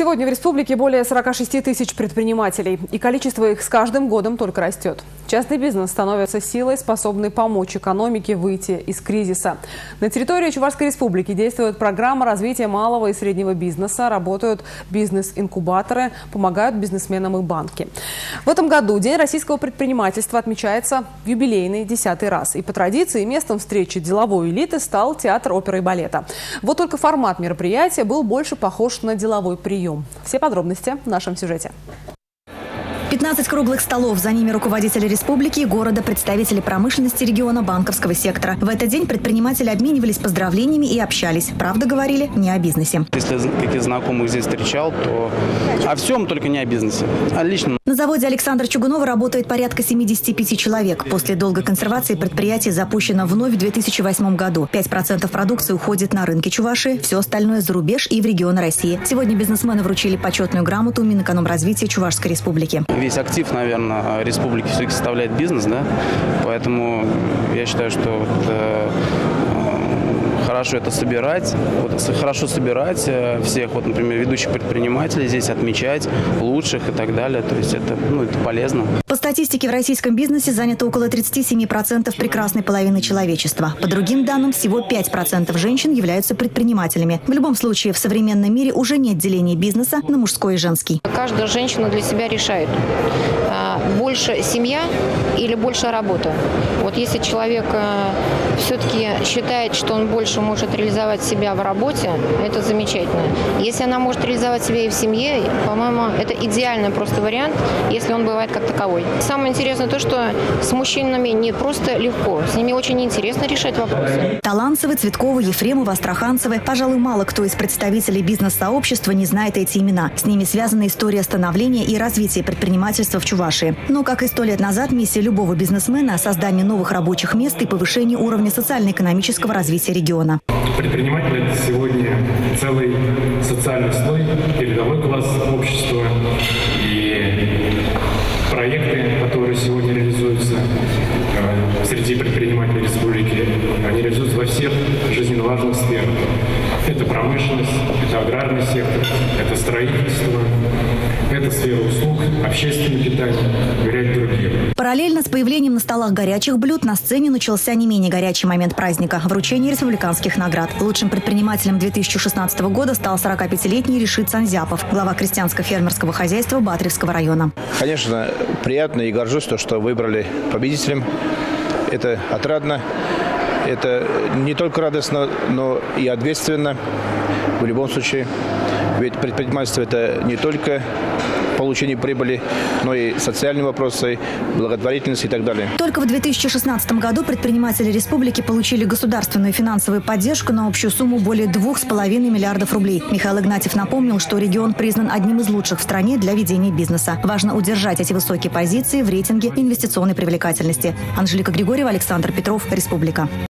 Сегодня в республике более 46 тысяч предпринимателей, и количество их с каждым годом только растет. Частный бизнес становится силой, способной помочь экономике выйти из кризиса. На территории Чувашской республики действует программа развития малого и среднего бизнеса, работают бизнес-инкубаторы, помогают бизнесменам и банки. В этом году День российского предпринимательства отмечается в юбилейный 10-й раз. И по традиции местом встречи деловой элиты стал театр оперы и балета. Вот только формат мероприятия был больше похож на деловой прием. Все подробности в нашем сюжете. 15 круглых столов. За ними руководители республики и города, представители промышленности региона, банковского сектора. В этот день предприниматели обменивались поздравлениями и общались. Правда, говорили не о бизнесе. Если каких знакомых здесь встречал, то о всем, только не о бизнесе. А лично. На заводе Александра Чугунова работает порядка 75 человек. После долгой консервации предприятие запущено вновь в 2008 году. 5% продукции уходит на рынки Чувашии, все остальное за рубеж и в регионы России. Сегодня бизнесмены вручили почетную грамоту Минэкономразвития Чувашской республики. Весь актив, наверное, республики все-таки составляет бизнес, да? Поэтому я считаю, что хорошо это собирать, хорошо собирать всех, например, ведущих предпринимателей здесь, отмечать лучших и так далее. То есть это полезно. По статистике, в российском бизнесе занято около 37% прекрасной половины человечества. По другим данным, всего 5% женщин являются предпринимателями. В любом случае, в современном мире уже нет деления бизнеса на мужской и женский. Каждая женщина для себя решает, больше семья или больше работа. Вот если человек все-таки считает, что он больше может реализовать себя в работе, это замечательно. Если она может реализовать себя и в семье, по-моему, это идеальный просто вариант, если он бывает как таковой. Самое интересное то, что с мужчинами не просто легко, с ними очень интересно решать вопросы. Таланцевы, Цветковы, Ефремовы, Астраханцевы. Пожалуй, мало кто из представителей бизнес-сообщества не знает эти имена. С ними связана история становления и развития предпринимательства в Чувашии. Но, как и 100 лет назад, миссия любого бизнесмена – создание новых рабочих мест и повышение уровня социально-экономического развития региона. Предприниматель – это сегодня целый социальный слой, передовой класс общества. И проекты, которые сегодня реализуются среди предпринимателей республики, они реализуются во всех жизненно важных сферах. Это промышленность, это аграрный сектор, это строительство, это сфера услуг, общественное питание и ряд других. Параллельно с появлением на столах горячих блюд на сцене начался не менее горячий момент праздника – вручение республиканских наград. Лучшим предпринимателем 2016 года стал 45-летний Решит Санзяпов, глава крестьянско-фермерского хозяйства Батревского района. Конечно, приятно и горжусь, что выбрали победителем. Это отрадно. Это не только радостно, но и ответственно в любом случае. Ведь предпринимательство – это не только получение прибыли, но и социальные вопросы, благотворительность и так далее. Только в 2016 году предприниматели республики получили государственную финансовую поддержку на общую сумму более 2,5 миллиардов рублей. Михаил Игнатьев напомнил, что регион признан одним из лучших в стране для ведения бизнеса. Важно удержать эти высокие позиции в рейтинге инвестиционной привлекательности. Анжелика Григорьева, Александр Петров, Республика.